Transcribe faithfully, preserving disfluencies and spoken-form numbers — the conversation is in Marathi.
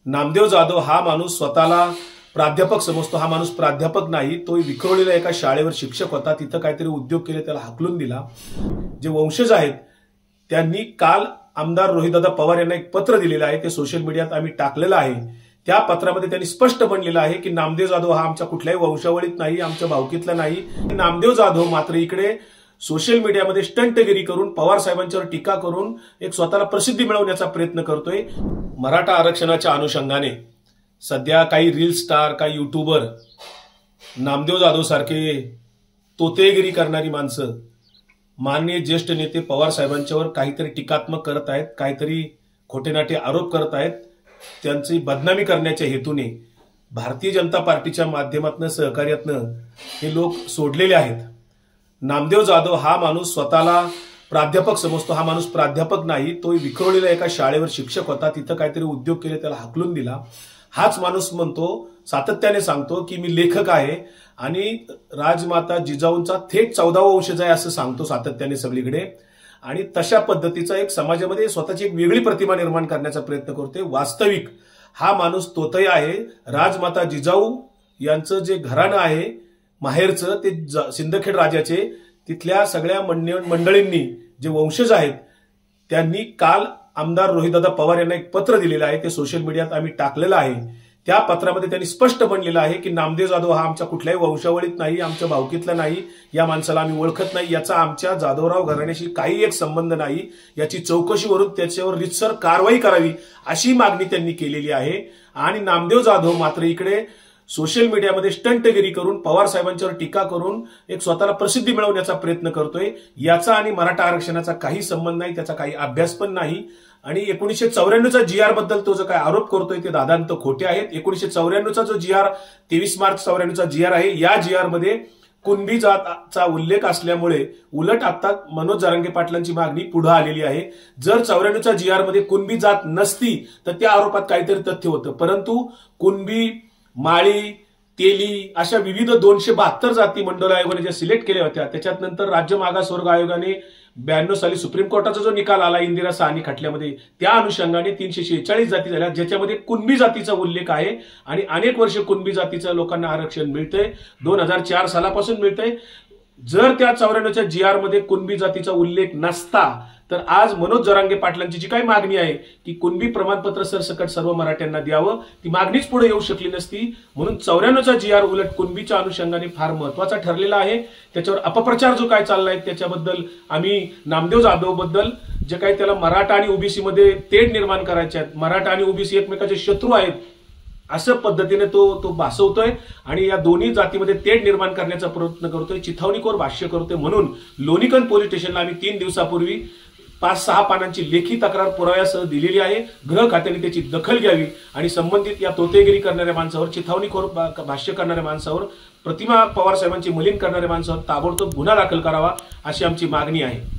नामदेव जाधव हा माणूस स्वतःला प्राध्यापक समजतो. हा माणूस प्राध्यापक नाही, तो विखुरलेला एका शाळेवर शिक्षक होता. तिथं काहीतरी उद्योग केले, त्याला हाकलून दिला. जे वंशज आहेत त्यांनी काल आमदार रोहितदादा पवार यांना एक पत्र दिलेलं आहे, ते सोशल मीडियात आम्ही टाकलेलं आहे. त्या पत्रामध्ये त्यांनी स्पष्ट म्हणलेलं आहे की नामदेव जाधव हा आमच्या कुठल्याही वंशावळीत नाही, आमच्या भावकीतला नाही. नामदेव जाधव मात्र इकडे सोशल मीडियामध्ये स्टंटगिरी करून पवार साहेबांच्यावर टीका करून एक स्वतःला प्रसिद्धी मिळवण्याचा प्रयत्न करतोय. मराठा आरक्षणाच्या अनुषंगाने सध्या काही रील स्टार, काही युट्यूबर नामदेव जाधव सारखे तोतेगिरी करणारी माणसं माननीय ज्येष्ठ नेते पवार साहेबांच्यावर काहीतरी टीकात्मक करत आहेत, काहीतरी खोटेनाटे आरोप करत आहेत. त्यांची बदनामी करण्याच्या हेतूने भारतीय जनता पार्टीच्या माध्यमातून सहकार्यातनं हे लोक सोडलेले आहेत. नामदेव जाधव हा माणूस स्वतःला प्राध्यापक समजतो. हा माणूस प्राध्यापक नाही, तो विखुरलेला एका शाळेवर शिक्षक होता. तिथं काहीतरी उद्योग केले, त्याला हाकलून दिला. हाच माणूस म्हणतो, सातत्याने सांगतो की मी लेखक आहे आणि राजमाता जिजाऊंचा थेट चौदावा वंशज आहे असं सांगतो सातत्याने सगळीकडे. आणि तशा पद्धतीचा एक समाजामध्ये स्वतःची एक वेगळी प्रतिमा निर्माण करण्याचा प्रयत्न करतोय. वास्तविक हा माणूस तोतय आहे. राजमाता जिजाऊ यांचं जे घराणं आहे माहेरचं, ते सिंदखेड राजाचे, तिथल्या सगळ्या मंडळींनी जे वंशज आहेत त्यांनी काल आमदार रोहितदादा पवार यांना एक पत्र दिलेलं आहे, ते सोशल मीडियात आम्ही टाकलेलं आहे. त्या पत्रामध्ये त्यांनी स्पष्ट म्हणलेलं आहे की नामदेव जाधव हा आमच्या कुठल्याही वंशावळीत नाही, आमच्या भावकीतला नाही, या माणसाला आम्ही ओळखत नाही, याचा आमच्या जाधवराव घराण्याशी काही एक संबंध नाही, याची चौकशी करून त्याच्यावर रितसर कारवाई करावी अशी मागणी त्यांनी केलेली आहे. आणि नामदेव जाधव मात्र इकडे सोशल मीडियामध्ये स्टंटगिरी करून पवार साहेबांच्यावर टीका करून एक स्वतःला प्रसिद्धी मिळवण्याचा प्रयत्न करतोय. याचा आणि मराठा आरक्षणाचा काही संबंध नाही, त्याचा काही अभ्यास पण नाही. आणि एकोणीसशे चौऱ्याण्णवचा जी आर बद्दल तो जो काय आरोप करतोय ते दादांत खोटे आहेत. एकोणीसशे चौऱ्याण्णवचा जो जी आर तेवीस मार्च चौऱ्याण्णवचा जी आर आहे, या जी आर मध्ये कुणबी जातचा उल्लेख असल्यामुळे उलट आता मनोज जरांगे पाटलांची मागणी पुढे आलेली आहे. जर चौऱ्याण्णवच्या जी आर मध्ये कुणबी जात नसती तर त्या आरोपात काहीतरी तथ्य होतं, परंतु कुणबी, माळी, तेली अशा विविध दोनशे बहात्तर जाती मंडळ आयोगाने ज्या सिलेक्ट केल्या होत्या, त्याच्यात नंतर राज्य मागासवर्ग आयोगाने ब्याण्णव साली सुप्रीम कोर्टाचा जो निकाल आला इंदिरा साहनी खटल्यामध्ये, त्या अनुषंगाने तीनशे शेहेचाळीस जाती झाल्या ज्याच्यामध्ये कुणबी जातीचा उल्लेख आहे. आणि अनेक वर्ष कुणबी जातीच्या लोकांना आरक्षण मिळतंय, दोन हजार चार सालापासून मिळतंय. जर त्या चौऱ्याण्णवच्या जी आर मध्ये कुणबी जातीचा उल्लेख नसता तर आज मनोज जरांगे पाटलांची जी काही मागणी आहे की कुणबी प्रमाणपत्र सरसकट सर्व मराठ्यांना द्यावं, ती मागणीच पुढे येऊ शकली नसती. म्हणून चौऱ्याण्णवचा जी आर उलट कुणबीच्या अनुषंगाने फार महत्वाचा ठरलेला आहे. त्याच्यावर अपप्रचार जो काय चाललाय त्याच्याबद्दल आम्ही नामदेव जाधव बद्दल जे काही त्याला मराठा आणि ओबीसी मध्ये तेढ निर्माण करायचे आहेत, मराठा आणि ओबीसी एकमेकाचे शत्रू आहेत असं पद्धतीने तो तो भासवतोय आणि या दोन्ही जातीमध्ये तेढ निर्माण करण्याचा प्रयत्न करतोय, चिथावणीखोर भाष्य करतोय. म्हणून लोणीकंद पोलीस स्टेशनला आम्ही तीन दिवसापूर्वी पाच सहा पानांची लेखी तक्रार पुराव्यासह दिलेली आहे. गृह खात्याने त्याची दखल घ्यावी आणि संबंधित या तोतेगिरी करणाऱ्या माणसावर, चिथावणीखोर भाष्य करणाऱ्या माणसावर, प्रतिमा पवार साहेबांची मलिन करणाऱ्या माणसावर ताबडतोब गुन्हा दाखल करावा अशी आमची मागणी आहे.